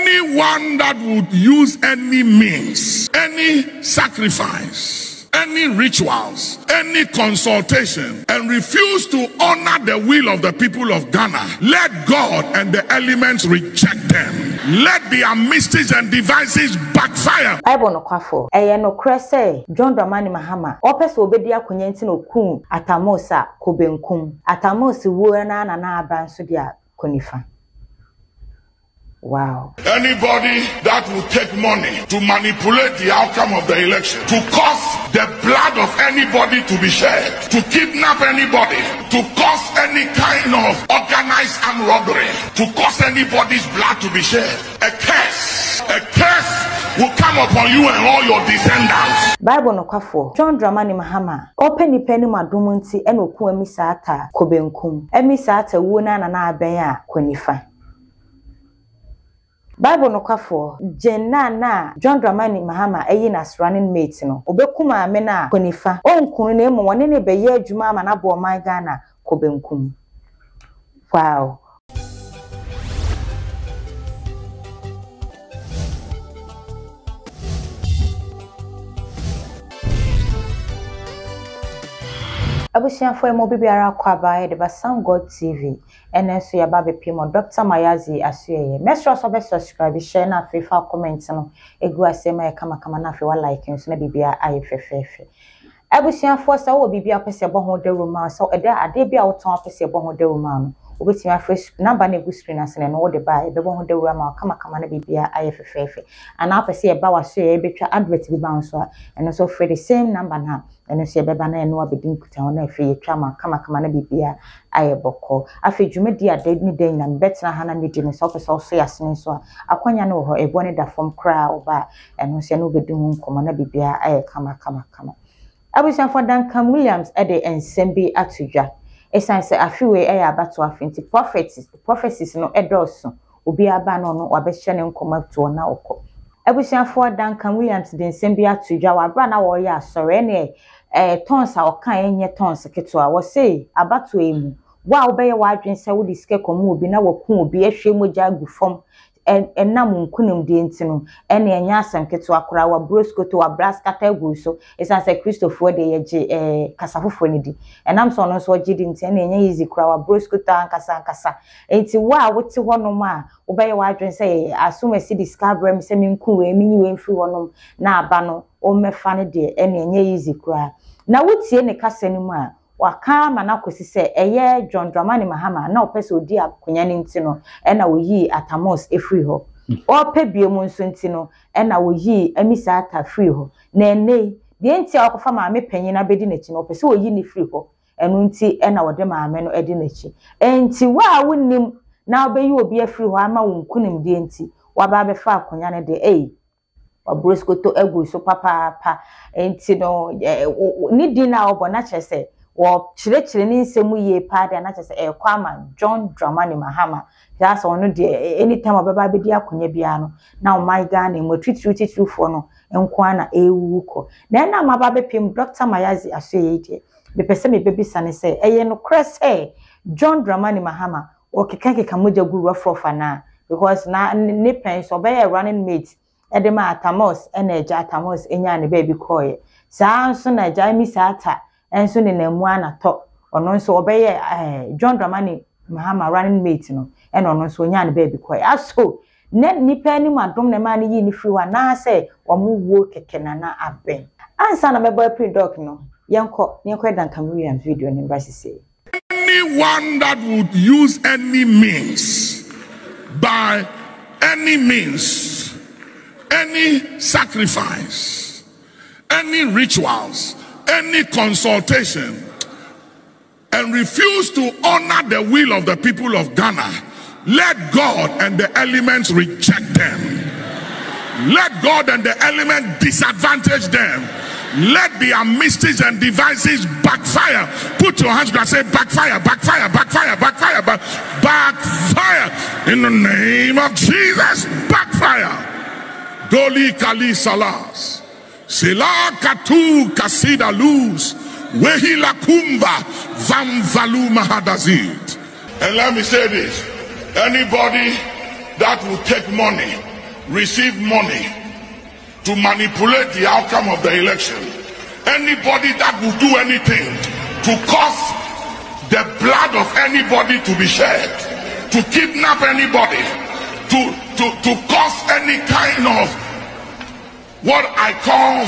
Anyone that would use any means, any sacrifice, any rituals, any consultation, and refuse to honor the will of the people of Ghana, let God and the elements reject them. Let their mysteries and devices backfire. Bible no kwafo. No krese John Dramani Mahama. Opese obedi akonya nti no kun atamosa kobenkum. Atamosi wo na abanso dia konifa. Wow. Anybody that will take money to manipulate the outcome of the election, to cause the blood of anybody to be shed, to kidnap anybody, to cause any kind of organized armed robbery, to cause anybody's blood to be shed, a curse will come upon you and all your descendants. Bible no kwafo. John Dramani Mahama. Open penny madumu nti enoku emisata kobenkum. Emisata wo na aben a konifa. Bible no kwafo jenna John Dramani Mahama nas running mate no obekuma ame na konifa onkunu na emu wone ne beye adwuma ama na bo man Ghana kobenkum. Wow. Abusian for mo bibiara kwaba de Basam God TV enenso ya ba bepimo Dr. Mayazi Asuye. Mesro so be subscribe, share na fefa comment no egu asema e kama na fe wa like nso na bibia aye fefefe. Abusian for sa wo bibia pese bo ho de roma so ade bia wo ton pese bo ho de roma no obetimi afresh number na egu screen asene no wo de ba be bo ho de roma kama na bibia aye fefefe. Ana pese e ba wa so e betwa advert bi ba nso a eno so for the same number na eno se beba na eno abedin kuta wona afi yetwa kama na bibia aye boko afi dwumedi ade ni den na betna hana ni di ne so pese so yasene so a akwanya no ho ebo ne da form kra oba eno se no bedin nkomo na bibia aye kama Abusian for Duncan Williams ede ensembi atudwa esan se afiwe abato afinti prophecies no edoso obi aba no wabehye ne nkomo to na okọ Abusian for Duncan Williams de ensembi atudwa wabra na wo ya asore ne tons a okan enye tons keto a wo sei abato emu wa obeye wadwen se wo diske komo obi na wakun obi ehwe moja agufom enam nkunum de ntino ene enya asem keto akora wa broskoto wa braskata gu so esan se Christopher de yeje kasafofo ne di enam so no so gidi nti ene enya easy kora wa broskoto ankasa enti wa wote honom a obeye wadwen se asumasi discover me se minkum we minyi we mfiri honom na aba no o mefa ne de ene enya easy kora na wotie ne kasa ni mu a waka mana kosi se eye John Dramani Mahama na opese odi akonya ne ntino ena oyi atamos efri ho ope biemu nso ntino ena oyi amisa ata free ho na ene de enti akofa maame panyin na bedi nachi na opese oyi ni free ho enu nti ena wode maame no edi nachi enti wa wonnim na obeyi obi afri ho ama wonkunim de enti waba befa akonya ne de wabroskoto egu so papa enti no ni di na obo na chese wo chire ni nsemu ye paade na chese kwama John Dramani Mahama that's one de anytime obeba bedi akonya bia no na o my Ghana mo titru fo no enko na ewu ko na na maba bepim Dr. Mayazi Asuye de be pese me bebisa ne se eye no krese John Dramani Mahama o keka moja guru afrofa na because na ne pen so be running mate edema atamos energy atamos enya ne baby koye saa nso na jaimi sata enso ne namu anato ono nso obeye John Dramani Mahama running mate no ene ono nso nya ne baby koye aso ne nipa ni madom ne ma ne yi ni free wa na se omuwo keke na aben ansa na mebo pre-doc no yenko Duncan Williams video ni mbasi say anyone that would use any means by any means, any sacrifice, any rituals, any consultation, and refuse to honor the will of the people of Ghana, let God and the elements reject them. Let God and the element disadvantage them. Let their mysteries and devices backfire. Put your hands together and say backfire, backfire, backfire, backfire, backfire. In the name of Jesus, backfire. Doli Kali Salas. Sela Katu Kasida Luz. Wehila Kumba Vam Valu Mahadazid. And let me say this. Anybody that will take money receive money to manipulate the outcome of the election. Anybody that will do anything to cause the blood of anybody to be shed, to kidnap anybody, to cause any kind of what I call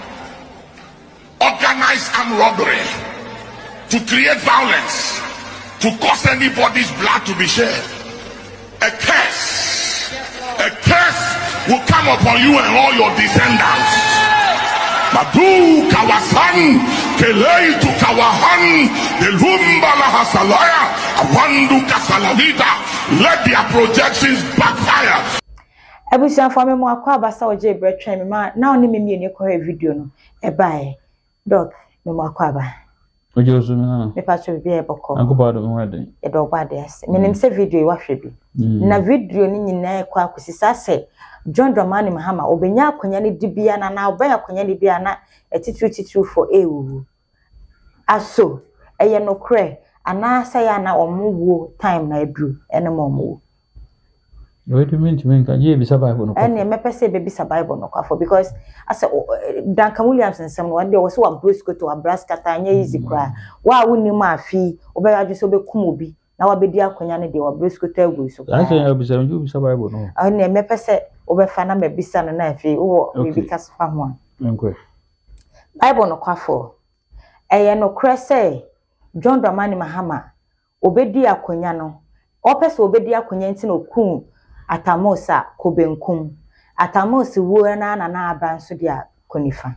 organized armed robbery, to create violence, to cause anybody's blood to be shed. A curse will come upon you and all your descendants. Madu kawasan kelei tu kawahan delumba la hasalaya awandu kasalavita. Let their projections backfire. Abusia for me mo akwa abasa oje bretwa me ma na oni me mieni ko video no e bae dog me mo akwa ba oje osu me na me pa so bi e boko ankopa do me den e dog ba des me nim se video wa hwe bi na video ni nyina e kwa akusisa se John Dramani Mahama obenya akonya ne dibia na obenya akonya ne bia na etitru for ewu aso eye no kre ana sa ya na omuwo time na edru ene mo omuwo. Wait a minute, man. Can you be survival? And me pese baby survival no kwafo because as Duncan Williams and some one day was so brusco to Nebraska tanya easy cry. Wa woni ma afi obeya ju so be kum obi na wa bedi akonya ne de wa brusco to agu so. I say you be survival no. And me pese obefa na me bisa na afi wo we because fa ho. Nkwe. Bible no kwafo. Eye no kre say John Dramani Mahama obedi akonya no. Opese obedi akonya nti no kun Atamosa kobenkum Atamosi wo na aba nso dia konifa.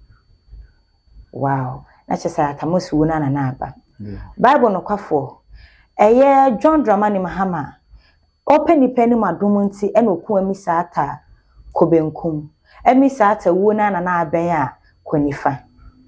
Wow, na chesa Atamosi wo na aba. Bible no kwafo eye John Dramani Mahama open ni madum nti e no ku amisa ata kobenkum amisa ata wo na aba ya konifa.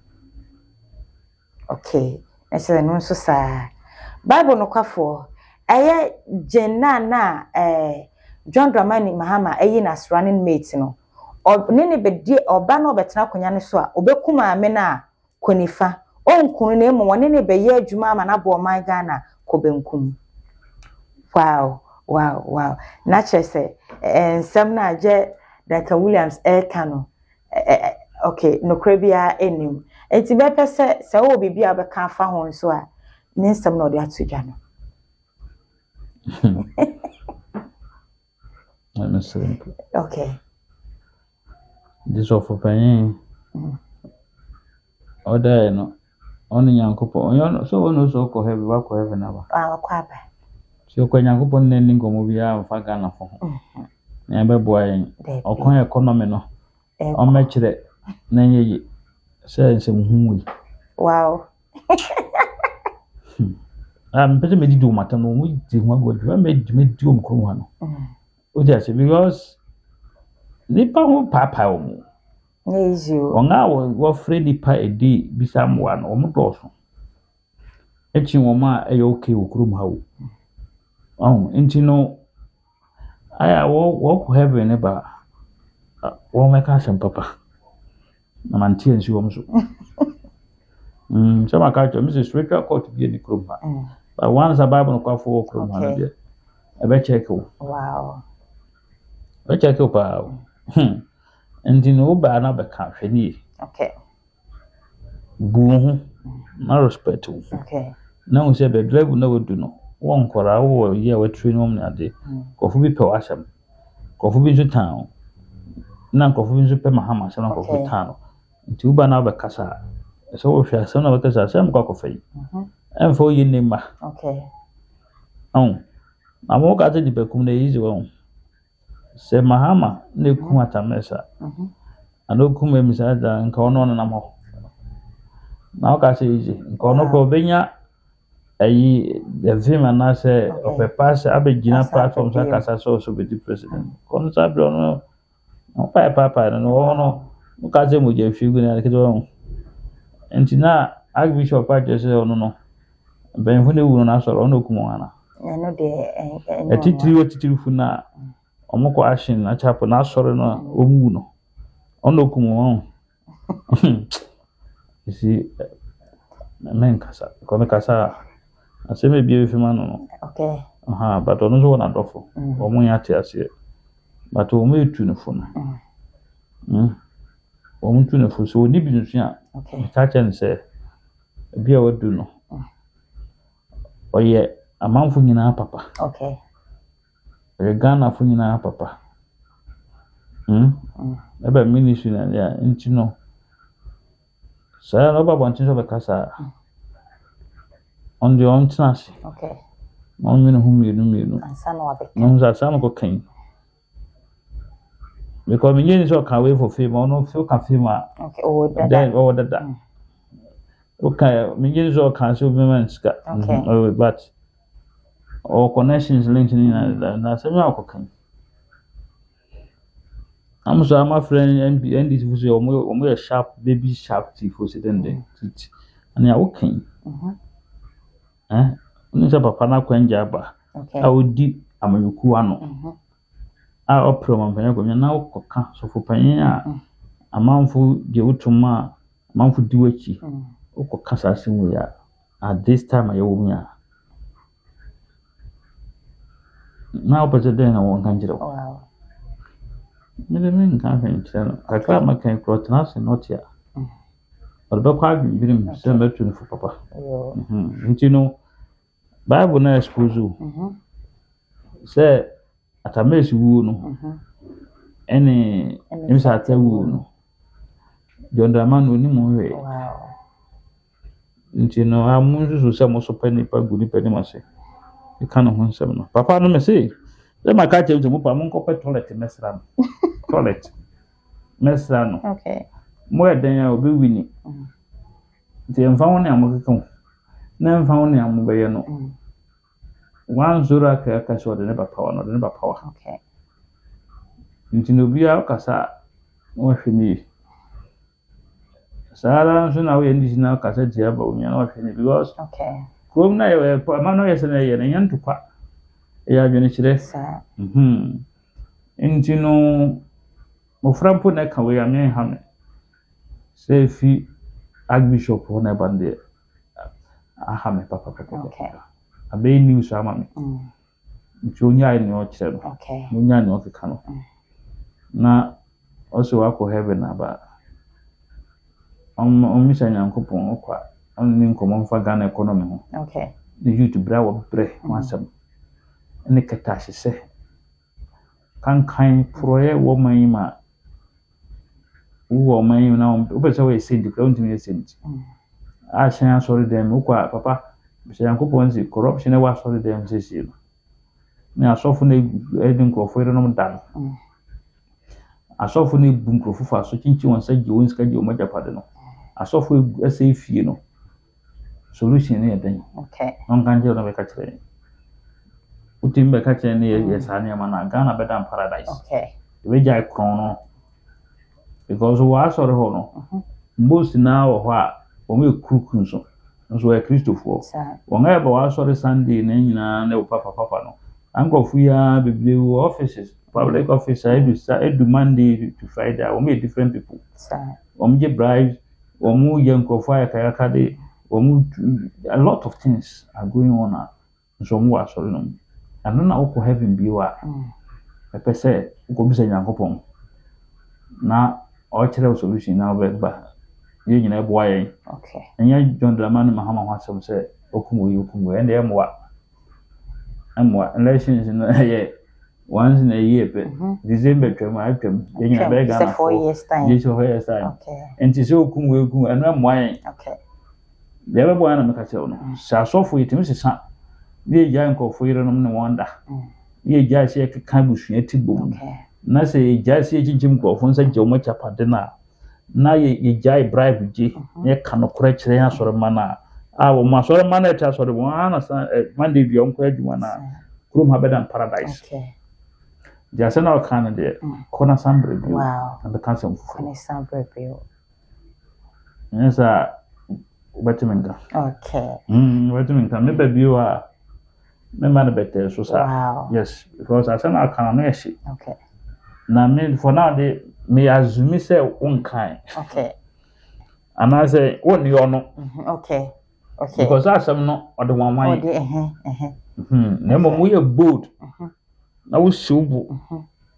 Okay, na chesa no nso sa Bible no kwafo eye jenna na John Dramani Mahama eyi na running mate no nene bedi oba na obetena konya ne so a obekuma ame na konifa onkunu na emu wone ne beye adwuma ama na bo man Ghana kobenkum. Wow na chese ensem na je Duncan Williams Kano okay no krabia enim enti be pese se wo bibia be ka fa ho so a ne nsem na odi atudwa no. Okay. This of opinion. Order no. Only Yankopo. So one so ko heavy work ko heaven aba. Kwaba. So ko Yankopo nne ngomo bia fa Ghana fo. Na be boy. Okon economy no. O mechire na yeyi. Say nsem hunwi. Wow. Pese me di do matter no we di ho go me di o mkro ho no. Because nipa ho papa omu easy onga wo free nipa edi bisa mwa no omu doso echi wo ma e okay okrum hawo enti no aya wo ko heaven ba wo meka sem papa na mantie nsi wo mso sama ka cho Mrs. Spiritual Court bi ni krum ha but once a Bible no kwafo okrum ha no de e be check wo. Wow. Check up and in Oba na be country. Okay. Boo na respect. Okay. Now say be drive no do no. One kwara wo ye we train hom na de. Kofu bi pe wasam. Kofu bi nso town. Na kofu bi nso pe Mahama se na kofu town. Nti Oba na be kasa. So wo hwa se na be kasa se mko kofu. Enfo yi nimba. Okay. Amo ka te di be kum na easy wo. Se Mahama ne kuma Tamesa anokum emisa da nka ono no nam ho na o ka se ije nka ono ko benya ayi the film na se opepa se abegina platform sa kasa so be the president kono sa bro no papa no ono o ka se mo je figu na ke do entina archbishop pa se ono no ben hu ne wu na so ono kumo ana no de etitiri fu na omoko action na chapo na soro no omu no ono kumo isi men kasa ko me kasa aseme bi efi ma no okay but ono zo na dofo omu ya te ase but o me tu no fo no o mu tu no fo so oni bi nso a ka chen say bi a wadu no oye amanfo nyina papa oye Ghana fo nyina papa eba ministry na ya nti no saya no baba nti so be kasa on the on tnasi on me no hu mienu ansa no abeka no za no ko kan because me yin so ka we for fame no feel ka fame o dada okay me yin so ka so be man ska but all connections linked in na se me akokan I'm so my friend and this was your sharp baby sharp teeth for sitting there and ya okay unisa papa na kwanja ba awodi amanyuku ano a opro manfanya ko na okoka so fo panyin a amanfo je wutuma amanfo diwachi okoka sase mu ya at this time ayo mu ya na opposite na won kanjiro wow mede men kan fan channel kakra makan protena se notia orbe kwa birim se metu no fo papa nti no Bible na expose say atamesi wu no ene emisa atawu no jondama no ni mo hwe nti no amunzu so se mo so pani pa guni pani mase e kan ho nsem no papa no me say le maka che mo pa mo nkope toilet mesra no toilet mesra no mo eden ya obi wini nti emfa won na mo kekon na emfa won na mo be ye no one zura ka so de ne ba power no de ne ba power nti no bia kasa mo hwini sara nso na we ndi na kasa dia ba onya na hwini because kom na ye ma no yese na ye na nyantu kwa ya dwene chire nti no mo frampo na ka we ya me ha me se fi archbishop na bande aha me papa abe news ama me nti onya ni o chire no onya ni o keka no na also wako heaven aba misa nyankopon okwa ni nkomo mfa Ghana economy ho the youth bra wo bre wasam ne ketashi se kan proye wo man ma wo man na obese we send the ntimi send a shan sorry dem okwa papa misa nyankopon si corruption e wa sorry dem sisi no na asofu na edin krofo ire no dan asofu na bu nkrofo fa so chinchi won sa je won ska je o majapade no asofu ese fie no solution ne eden on kan je no be ka kire utimbe ka kire ne yesa ne ma na Ghana bedam paradise we jai kron no because wa sorry ho no most na wo ho a o me kurukun so nso e Christopher won ga ba wa sorry Sunday na nyina na papa no ankofu ya bibli offices public office edu Monday to Friday we meet different people je bribes mu yankofu ya kade a lot of things are going on so mu asori no and na okọ heaven bi wa pese ko bisa nyankopon na o kire solution na ba ye nyina ebo ayen enya John Dramani Mahama ho asem se okumu ende emwa elections no ye once in a year December atwam ye nyina be Ghana for 4 years time enti se okumu enu emwa ayen they be boy na me ka che no sa sofo yitim sesa ye ja nkofo yire no ne wonda ye ja se ka busu etibom na se ye ja se jijim nkofo nsa je o ma chapade na ye ja bribe je ye ka no kora kire ya soro mana a wo ma soro mana eta soro wo ana sa Monday bi on ko adwuma na krom habedan paradise ja se na o kan de kona sambre bi and the council kona sambre bi nsa Batiminga. Batiminga. Me baby wa me man better so sa. Yes, because I said I can no she. Na me for now they me assume say one kind. And I say what you know. Because I some no or the one way. Na mo we bold. Na we shubu.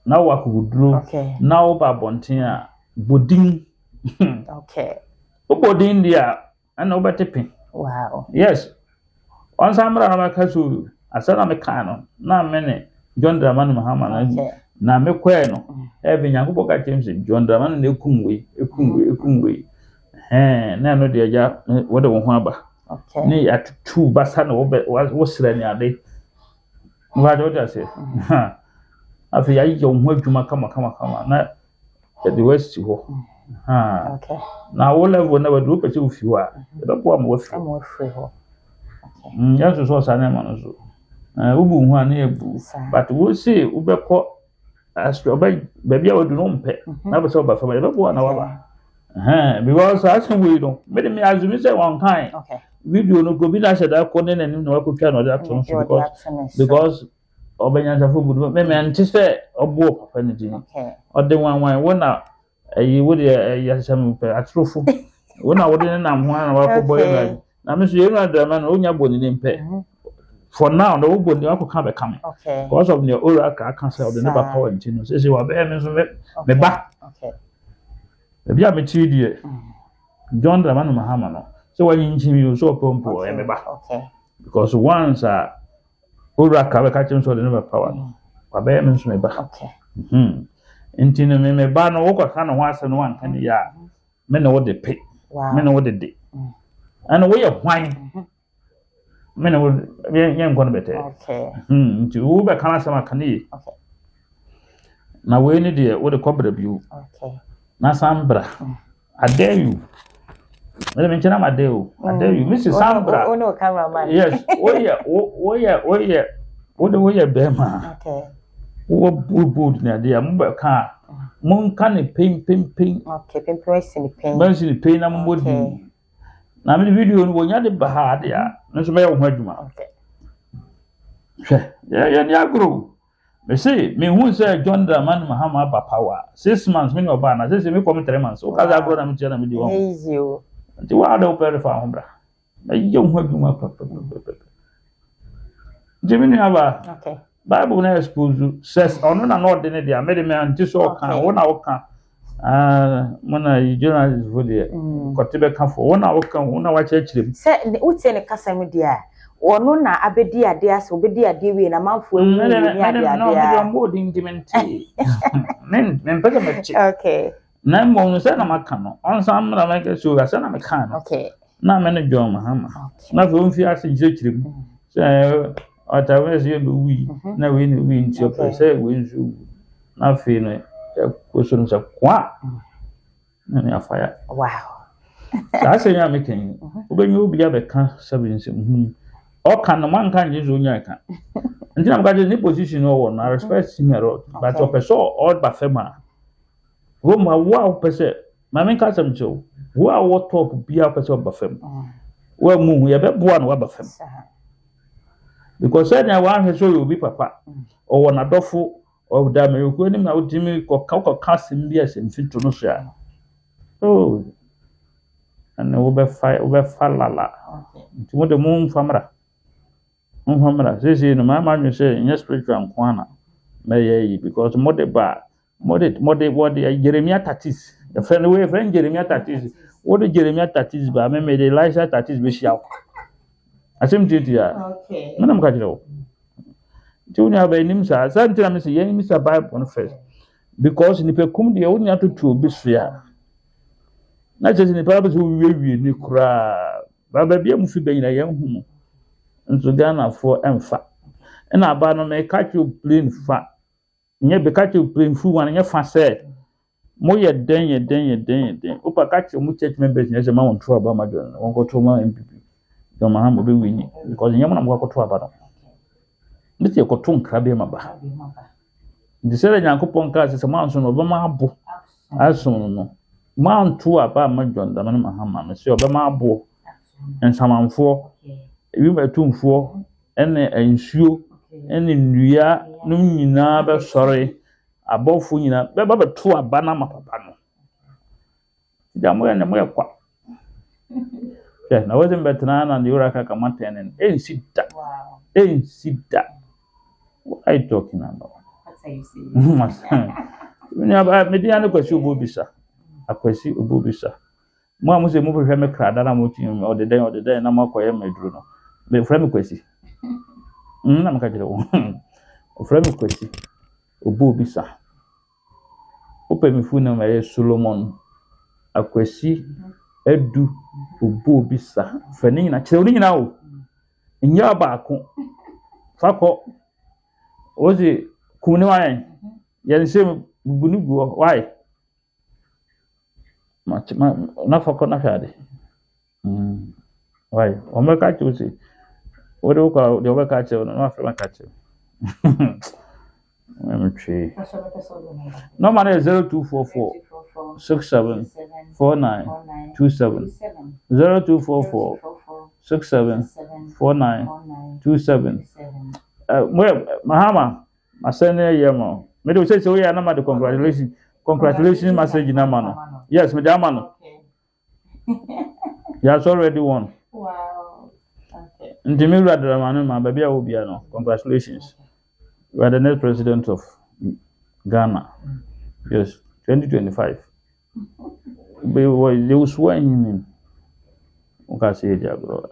na wakuduro na wo ba bonten a bodin okay wo bodin dia ana wo betepe wow yes on samra na maka so asana me kan no na me John Dramani Mahama na me kwe no ebe nyankopɔ ka chem se John Dramani na ekumwe na no de ja wo de wo ho aba okay ne atutu basa na wo sra ni ade wa do da se afi ya yi ho adwuma kama na de west ho okay na wo level na wo pese wo fi ho a be bo am wo fi ho okay ya so sa na ma no so ubu hu an ebu but we say ubekọ astro ba bia odu no mpe na be so ba fama be bo na wa because as we don't me assume say one kind okay video no go bi na sheda ko ne nanim na wakotwa no that so because obenya safo budu me anti say obo papa ne din okay ode wan wona ayi wo de ya sam pe atrofo wona wo de na ho na wakoboy na me so ye no drama no onya boni ne mpe for now no go dey akọ be come okay because of the ora ka say the never power intino say wa be me so me ba okay e bia me ti die John Dramani Mahama no so when you you so pompo e me ba okay because once ora ka be ka so the never power wa be me so me ba okay intino me ba no wo ka no ho ase no wan kan ya me no wo de pe me no wo de and we are hwan mena wo yen kono bete okay nti wo be kana sama kane okay na we ni de wo de kobra biu okay na sambra adeyu mena me chena adeyu Mrs. Sambra oh no cameraman yes wo ye bema okay wo bu na de am be ka mun kan pin okay pin sin pin ban sin pin na mo di na me video no wonya de bahade ya no so me ho adwuma okay ya ni agro me say me hu say John Dramani Mahama ba power 6 months me no ba na say me come 3 months o ka za agro na me tia na me di wo easy o nti wa da o pere fa ho bra na ye ho adwuma papa Jimmy aba okay Bible na expose says ono na no de ne dia me de me anti so kan wo na wo kan mona journalist for there kotibe kan for wona wokan wona wa chechirem se utie ne kasam dia ono na abedi ade ase obedi ade we na manfo ewu ni ade no mo dingimenti men pese mechi okay na mo se na maka no on sam na make so ga se na meka no okay na me ne John Mahama na fo mfi ase chechirem se otawes ye do wi na we ni wi nti o se we nsu na fe no question sa kwa na afaya wow sa se nya meken obenyu obi abeka sabin o kan no man kan je zo nya kan ntina mka je ni position o na respect senior but o person all ba fema wo ma wa person ma men ka sam cho wo top bia person ba fem wo mu ye be boa no ba fem because said na wa hwe so yo bi papa o wona dofo o da me ko ni na udimi ko ka sim bia sem fito no so ya oh and wo be fa lala nti mo de mo famra say no ma nyu say in spiritual nkwana na ye because mo de what Jeremiah 30 the friend Jeremiah 30 what the Jeremiah 30 ba me de Elisha 30 be shia asem titi ya okay manam ka jiro tunya ba nim sa santina me say yen sa Bible no first because ni pe kum de onya tutu obi so ya na je ni pa ba so wie ni kura ba bia mu fi be nyina yen hu nso Ghana for emfa na aba no me catch you plane fa nye be catch you plane fu wan nye fa say mo ye den opa catch mu church members nye se ma won tro aba ma don won go to ma MPP do ma ha mo be wini because nye mo na mo go to aba no nti ko to nkra be ma ba ndi se Nyankopon ka se ma nso no be ma abo aso no ma nto aba ma John Dramani Mahama me se obe ma abo ensamanfo ebi betumfo ene ensuo ene nnua no nyina be sore abofo nyina be ba beto aba na mapapa no ja mo ene mo yakwa na wazem betana na ndi ora kaka matenen ensida what are you talking about are you saying? Mediano Kwesi Obubisa. Akwesi Obubisa. Mo amu se mo hwehwe me krada na mo tin o de den na mo koye medru no. Me frame Kwesi. Na maka jere wo. O frame Kwesi Obubisa. Ope mi fu na me Solomon. Akwesi Edu Obubisa. Fani na kire oni nyina o. Nya baako. Fako. Ozi kuni wayen. Yen se bunu guo why? Na fako na hwade. Why? O me ka chusi. O de ko de o ka che no afre ma ka che. I'm tree. No man 0244 67 49 27 0244 67 49 27 Mahama asene yemo me do say we are na the congratulations message na mano. Yes, me da mano. You has already won. Wow. Okay. Ndimi radra mano ma baby a obi no. Congratulations. You are the next president of Ghana. Yes, 2025. They was when you mean. Okay, say it, bro.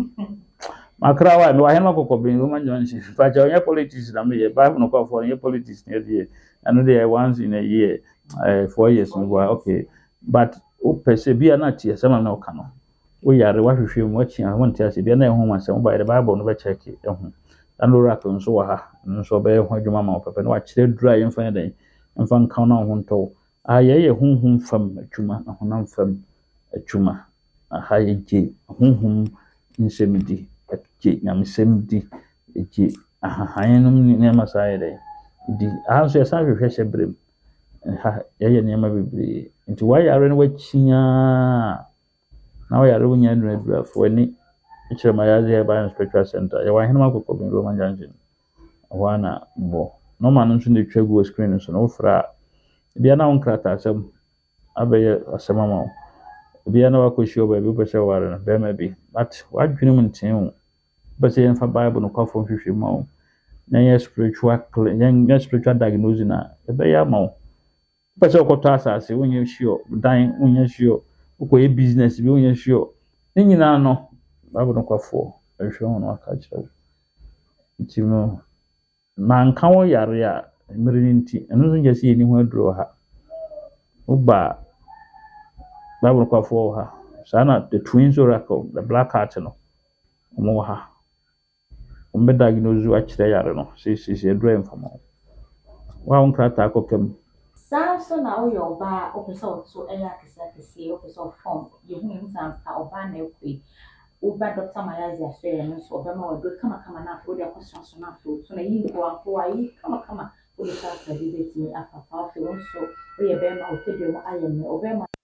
Makrawa, no, I have no copy. Roman Johnson. But your politics, I mean, Bible no call for your politics near the and they are once in a year, 4 years. Okay, but persevere not here. Some no cano. We are watching. I want to say, be na home and some by the Bible never check it. And Oracle so so be ho dwuma ma papa no akire dura yen fa den mfa nka na ho nto aye hunhum fam adwuma na honam fam adwuma ahaye je hunhum nsemdi je nyamsemdi je ahayenum ne masaye den di ahanso ya sa hwehwe hyebrem ha ye ne ma bebre nti why are no wachia na why are wonya dura fo ni Chiramayazi by Spiritual Center. You are him up in Roman Junction. Wana bo. No man on the Chegu screen so no fra. Biana on crata some Abbey Samamo. Biana Wakusho by Bupasha Warren, there may be. But what dreaming team? But saying for Bible no call from 50 more. Nay spiritual diagnosis na. The Bayamo. But so cotasa say when you're sure, dying when you're sure. Okay, business when you're sure. Then you know. Bible no kwafo ehwe ho no aka kire nti no man kan wo yare a mmiri nti eno so nje se ni ho aduro ha uba Bible no kwafo ha sana the twins oracle the black heart no mo ha umbe diagnose a kire yare no se aduro enfamo wa on krata akokem So now your bar opposite so eya kese opposite form you hu nsan pa oba na ekwe Uba Dr. Mayazi Asweye no so obema we kama na afro de question so na afro so na yi ko afro ayi kama o de sa sa de ti afafa afro so we be ma o te de mo ayeme obema